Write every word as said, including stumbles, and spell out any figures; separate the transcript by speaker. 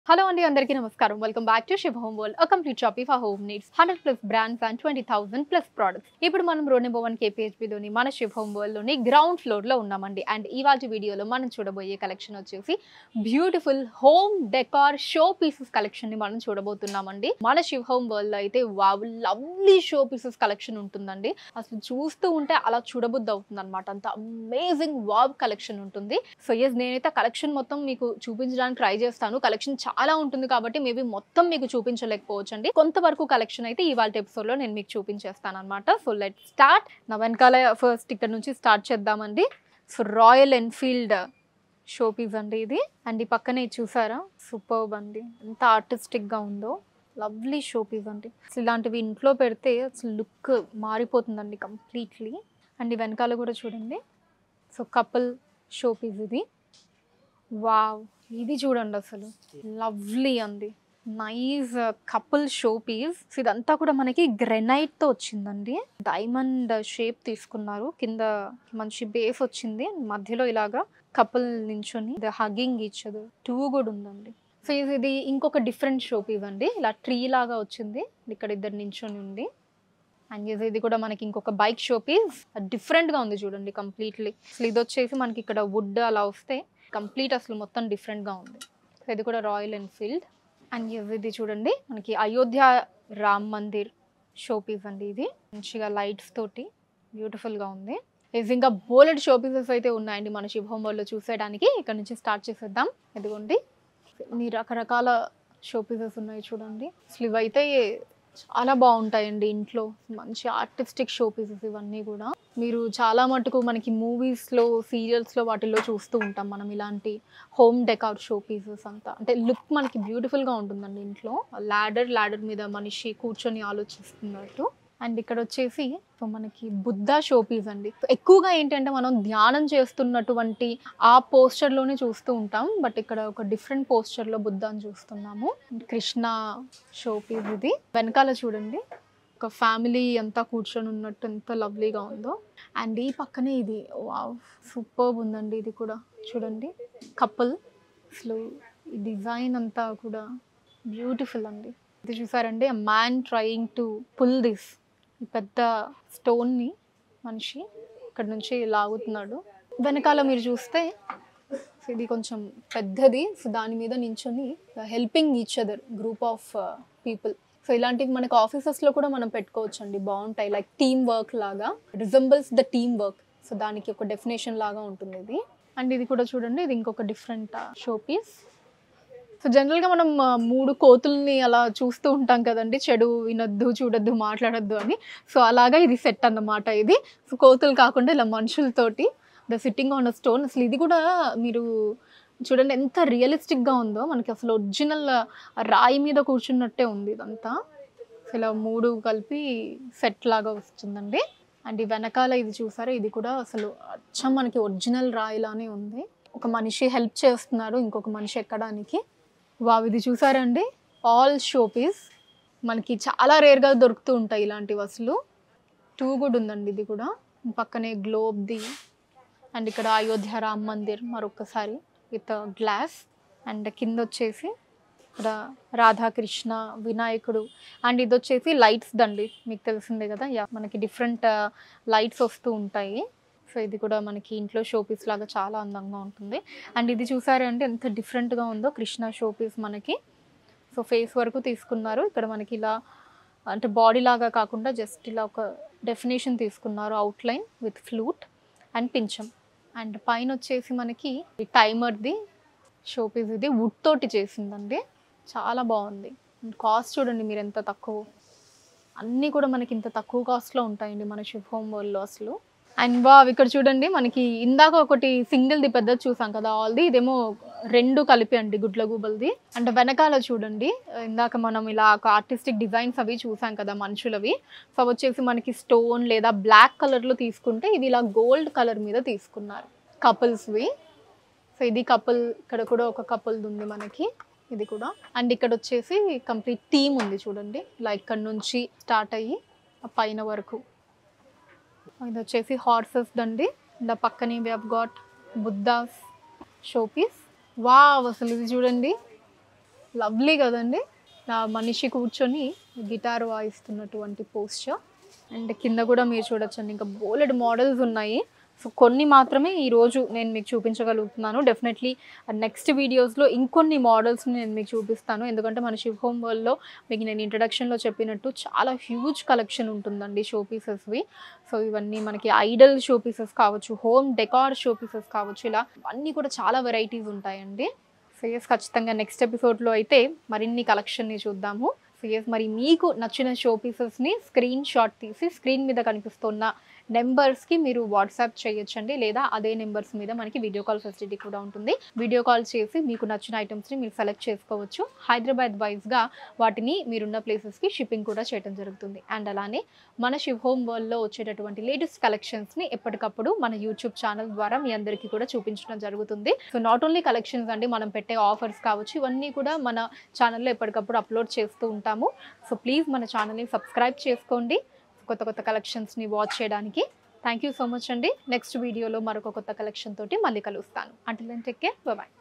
Speaker 1: Hello and అందరికీ నమస్కారం. Welcome back to Shiv Home World, a complete shop for home needs. one hundred plus brands and twenty thousand plus products. ఇప్పుడు మనం road number one KPHB లోని మన Shiv Home World లోని ground floor లో ఉన్నామండి. And ఇవాల్టి వీడియోలో మనం చూడబోయే కలెక్షన్ వచ్చేసి beautiful home decor show pieces collection ని మనం చూడబోతున్నామండి. మన Shiv Home World లో అయితే wow lovely show pieces collection ఉంటుందండి. అసలు చూస్తూ ఉంటే అలా చూడబుద్ధి అవుతుంది అనమాట. అంత అమేజింగ్ వావ్ కలెక్షన్ ఉంటుంది. సో ఎస్ నేనైతే కలెక్షన్ మొత్తం మీకు చూపించడానికి ట్రై చేస్తాను. కలెక్షన్ చాలా ఉంటుంది కాబట్టి మేబీ మొత్తం మీకు చూపించలేకపోవచ్చు అండి. కొంతవరకు కలెక్షన్ అయితే ఇవాళ ఎపిసోడ్ లో నేను మీకు చూపించేస్తాను అనమాట. So let start. నా వెనకాల ఫస్ట్ ఇక్కడ నుంచి స్టార్ట్ చేద్దామండి. So Royal Enfield show piece అండి ఇది. అండ్ ఈ పక్కనే చూసారా సూపర్బ్ అండి, ఎంత ఆర్టిస్టిక్ గా ఉందో. లవ్లీ షో పీస్ అండి. అసలు ఇలాంటివి ఇంట్లో పెడితే అసలు లుక్ మారిపోతుందండి కంప్లీట్లీ. అండ్ ఈ వెనకాల కూడా చూడండి. సో కపుల్ షో పీస్ ఇది. వావ్, ఇది చూడండి అసలు లవ్లీ అండి, నైస్ కపుల్ షో పీస్. ఇదంతా కూడా మనకి గ్రెనైట్ తో వచ్చిందండి. డైమండ్ షేప్ తీసుకున్నారు, కింద మంచి బేస్ వచ్చింది, మధ్యలో ఇలాగా కపుల్ నించొని హగ్గింగ్ ఇచ్చదు టూ కూడా ఉందండి. సో ఇది ఇంకొక డిఫరెంట్ షో పీస్ అండి. ఇలా ట్రీ లాగా వచ్చింది, ఇక్కడ ఇద్దరు నించొని ఉంది. అండ్ ఇది కూడా మనకి ఇంకొక బైక్ షో పీస్, డిఫరెంట్ గా ఉంది చూడండి కంప్లీట్లీ. అసలు ఇది వచ్చేసి మనకి ఇక్కడ వుడ్ అలా వస్తే కంప్లీట్ అసలు మొత్తం డిఫరెంట్ గా ఉంది. సో ఇది కూడా రాయల్ ఎన్ఫీల్డ్. అండ్ ఇది చూడండి మనకి అయోధ్య రామ్ మందిర్ షో పీస్ అండి. ఇది మంచిగా లైట్స్ తోటి బ్యూటిఫుల్ గా ఉంది. ఇది ఇంకా బోలెడ్ షో పీసెస్ అయితే ఉన్నాయండి మన Shiv Home World లో చూసేయడానికి. ఇక్కడ నుంచి స్టార్ట్ చేసేద్దాం. ఇదిగోండి మీ రకరకాల షో పీసెస్ ఉన్నాయి చూడండి. అసలు ఇవైతే చాలా బాగుంటాయండి ఇంట్లో, మంచి ఆర్టిస్టిక్ షో పీసెస్ ఇవన్నీ కూడా. మీరు చాలా మటుకు మనకి మూవీస్లో సీరియల్స్లో వాటిల్లో చూస్తూ ఉంటాం మనం ఇలాంటి హోమ్ డెకార్ షో పీసెస్ అంతా. అంటే లుక్ మనకి బ్యూటిఫుల్గా ఉంటుందండి ఇంట్లో. ల్యాడర్ ల్యాడర్ మీద మనిషి కూర్చొని ఆలోచిస్తున్నట్టు. అండ్ ఇక్కడ వచ్చేసి సో మనకి బుద్ధ షో పీస్ అండి. ఎక్కువగా ఏంటంటే మనం ధ్యానం చేస్తున్నటువంటి ఆ పోస్చర్లోనే చూస్తూ ఉంటాం, బట్ ఇక్కడ ఒక డిఫరెంట్ పోస్చర్లో బుద్ధాన్ని చూస్తున్నాము. కృష్ణ షో పీస్ ఇది. వెనకాల చూడండి ఒక ఫ్యామిలీ అంతా కూర్చొని ఉన్నట్టు ఎంత లవ్లీగా ఉందో. అండ్ ఈ పక్కనే ఇది వావ్ సూపర్బ్ ఉందండి. ఇది కూడా చూడండి కపుల్. అసలు ఈ డిజైన్ అంతా కూడా బ్యూటిఫుల్ అండి. ఇది చూసారండి, man trying to pull this. ఈ పెద్ద స్టోన్ని మనిషి ఇక్కడ నుంచి లాగుతున్నాడు. వెనకాల మీరు చూస్తే ఇది కొంచెం పెద్దది. సో దాని మీద నించొని helping each other group of people. So ఇలాంటివి మనకు ఆఫీసెస్లో కూడా మనం పెట్టుకోవచ్చు అండి, బాగుంటాయి. లైక్ టీమ్ వర్క్ లాగా, resembles the team work. So దానికి ఒక డెఫినేషన్ లాగా ఉంటుంది ఇది. అండ్ ఇది కూడా చూడండి, ఇది ఇంకొక డిఫరెంట్ షో పీస్. సో జనరల్గా మనం మూడు కోతుల్ని అలా చూస్తూ ఉంటాం కదండి, చెడు వినొద్దు, చూడొద్దు, మాట్లాడొద్దు అని. సో అలాగా ఇది సెట్ అన్నమాట ఇది. సో కోతులు కాకుండా ఇలా మనుషులతోటి the sitting on a stone. అసలు ఇది కూడా మీరు చూడండి ఎంత రియలిస్టిక్గా ఉందో. మనకి అసలు ఒరిజినల్ రాయి మీద కూర్చున్నట్టే ఉంది ఇదంతా. ఇలా మూడు కలిపి సెట్ లాగా వస్తుందండి. అండ్ ఈ వెనకాల ఇది చూసారా, ఇది కూడా అసలు అచ్చం మనకి ఒరిజినల్ రాయిలానే ఉంది. ఒక మనిషి హెల్ప్ చేస్తున్నారు ఇంకొక మనిషి ఎక్కడానికి. వావ్, ఇది చూసారండి ఆల్ షో పీస్. మనకి చాలా రేర్గా దొరుకుతూ ఉంటాయి ఇలాంటివి. అసలు టూ కూడా ఉందండి ఇది కూడా. పక్కనే గ్లోబ్ది. అండ్ ఇక్కడ అయోధ్య రామ్ మందిర్ మరొకసారి విత్ గ్లాస్. అండ్ కింద వచ్చేసి ఇక్కడ రాధాకృష్ణ, వినాయకుడు. అండ్ ఇది వచ్చేసి లైట్స్ దండి, మీకు తెలిసిందే కదా. యా మనకి డిఫరెంట్ లైట్స్ వస్తూ ఉంటాయి. సో ఇది కూడా మనకి ఇంట్లో షో పీస్ లాగా చాలా అందంగా ఉంటుంది. అండ్ ఇది చూసారా అంటే ఎంత డిఫరెంట్గా ఉందో కృష్ణ షో పీస్ మనకి. సో ఫేస్ వరకు తీసుకున్నారు. ఇక్కడ మనకి ఇలా అంటే బాడీ లాగా కాకుండా జస్ట్ ఇలా ఒక డెఫినేషన్ తీసుకున్నారు, అవుట్లైన్ విత్ ఫ్లూట్ అండ్ పించం. అండ్ పైన వచ్చేసి మనకి టైమర్ది షో పీస్. ఇది వుడ్ తోటి చేసిందండి, చాలా బాగుంది. కాస్ట్ చూడండి మీరు ఎంత తక్కువ. అన్నీ కూడా మనకి ఇంత తక్కువ కాస్ట్లో ఉంటాయండి మన Shiv Home Worldలో అసలు. అండ్ వావ్, ఇక్కడ చూడండి మనకి ఇందాక ఒకటి సింగిల్ది పెద్దది చూసాం కదా ఆల్ది, ఇదేమో రెండు కలిపి అండి గుడ్ల గూబల్ది. అంటే వెనకాల చూడండి ఇందాక మనం ఇలా ఒక ఆర్టిస్టిక్ డిజైన్స్ అవి చూసాం కదా మనుషులవి. సో అవి వచ్చేసి మనకి స్టోన్ లేదా బ్లాక్ కలర్లో తీసుకుంటే ఇది ఇలా గోల్డ్ కలర్ మీద తీసుకున్నారు కపుల్స్వి. సో ఇది కపుల్, ఇక్కడ కూడా ఒక కపుల్ది ఉంది మనకి ఇది కూడా. అండ్ ఇక్కడ వచ్చేసి కంప్లీట్ టీమ్ ఉంది చూడండి, ఇలా ఇక్కడ నుంచి స్టార్ట్ అయ్యి పైన వరకు. ఇది వచ్చేసి హార్సెస్ దండి. ఇలా పక్కనే we have got Buddha's show piece. Wow, అసలు ఇది చూడండి లవ్లీ కదండి. నా మనిషి కూర్చొని గిటార్ వాయిస్తున్నటువంటి పోస్చర్. అండ్ కింద కూడా మీరు చూడొచ్చండి, ఇంకా బోలెడు మోడల్స్ ఉన్నాయి. సో కొన్ని మాత్రమే ఈరోజు నేను మీకు చూపించగలుగుతున్నాను. డెఫినెట్లీ నెక్స్ట్ వీడియోస్లో ఇంకొన్ని మోడల్స్ని నేను మీకు చూపిస్తాను. ఎందుకంటే మన శివ్ హోమ్ వరల్డ్లో మీకు నేను ఇంట్రడక్షన్లో చెప్పినట్టు చాలా హ్యూజ్ కలెక్షన్ ఉంటుందండి షో పీసెస్వి. సో ఇవన్నీ మనకి ఐడల్ షో పీసెస్ కావచ్చు, హోమ్ డెకార్ షో పీసెస్ కావచ్చు, ఇలా అన్నీ కూడా చాలా వెరైటీస్ ఉంటాయండి. సో ఎస్, ఖచ్చితంగా నెక్స్ట్ ఎపిసోడ్లో అయితే మరిన్ని కలెక్షన్ని చూద్దాము. సో ఎస్, మరి మీకు నచ్చిన షో పీసెస్ని స్క్రీన్ షాట్ తీసి స్క్రీన్ మీద కనిపిస్తున్న నెంబర్స్కి మీరు వాట్సాప్ చేయొచ్చండి, లేదా అదే నెంబర్స్ మీద మనకి వీడియో కాల్ ఫెసిలిటీ కూడా ఉంటుంది. వీడియో కాల్ చేసి మీకు నచ్చిన ఐటమ్స్ని మీరు సెలెక్ట్ చేసుకోవచ్చు. హైదరాబాద్ వైజ్గా వాటిని మీరున్న ప్లేసెస్కి షిప్పింగ్ కూడా చేయడం జరుగుతుంది. అండ్ అలానే మన శివ్ హోమ్ వరల్డ్లో వచ్చేటటువంటి లేటెస్ట్ కలెక్షన్స్ని ఎప్పటికప్పుడు మన యూట్యూబ్ ఛానల్ ద్వారా మీ అందరికీ కూడా చూపించడం జరుగుతుంది. సో నాట్ ఓన్లీ కలెక్షన్స్ అండి, మనం పెట్టే ఆఫర్స్ కావచ్చు, ఇవన్నీ కూడా మన ఛానల్లో ఎప్పటికప్పుడు అప్లోడ్ చేస్తూ ఉంటాము. సో ప్లీజ్ మన ఛానల్ని సబ్స్క్రైబ్ చేసుకోండి కొత్త కొత్త కలెక్షన్స్ని వాచ్ చేయడానికి. థ్యాంక్ యూ సో మచ్ అండి. నెక్స్ట్ వీడియోలో మరొక కొత్త కలెక్షన్ తోటి మళ్ళీ కలుస్తాను. Until then take care, bye by.